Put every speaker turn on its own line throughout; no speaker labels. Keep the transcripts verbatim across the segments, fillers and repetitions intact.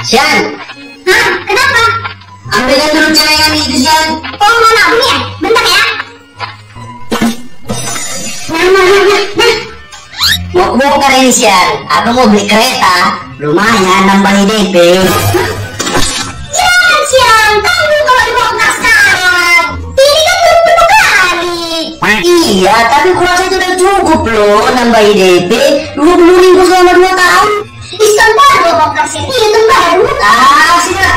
Sian.
Hah? Kenapa?
Ambilkan dulu celengan itu, Sian.
Oh, mau nabung ya? Bentar ya. Nah, nah, nah, nah, nah.
Mau bongkar ini, Sian. Abang mau beli kereta. Lumayan, nambahin D P.
Jangan, Sian. Kamu kalau dibongkar sekarang. Ini kan baru pertama kali.
Iya, tapi kurasa itu udah cukup loh. Nambahin D P dua puluh ribu selama dua tahun.
Diskon baru bongkar, Sian. Iya, itu baru.
Ah, Sian.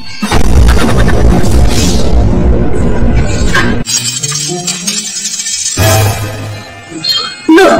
Loh,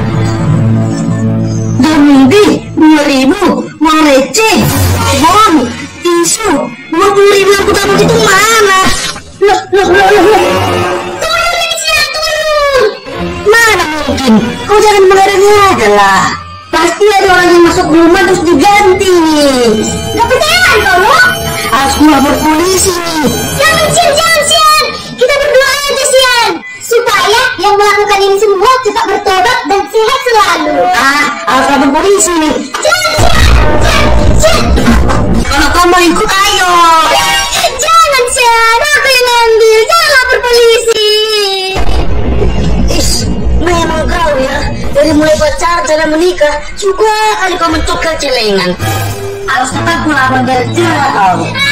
Jamudi dua ribu, uang receh, bom, tisu, dua puluh ribu yang kutabung itu mana? Loh, loh, loh, loh, loh.
Turun, Sian, turun.
Mana mungkin? Kau jangan mengadangnya aja lah. Pasti ada orang yang masuk rumah terus diganti.
Gak percayaan kamu?
Aku lapor polisi nih.
Jangan, Sian, jangan, Sian. Kita berdoa aja, Sian. Supaya yang melakukan ini semua cepat bertobat dan sehat selalu.
Ah, harus lapor polisi nih.
Jangan, Sian, Sian, Sian.
Kalau kau mau ikut, ayo.
Jangan, Sian. Aku yang ngambil. Jangan lapor polisi.
Is, memang kau ya. Dari mulai pacaran sampai menikah, juga kali kau mencokal celengan. Harus tetap lapor biar jelas kau.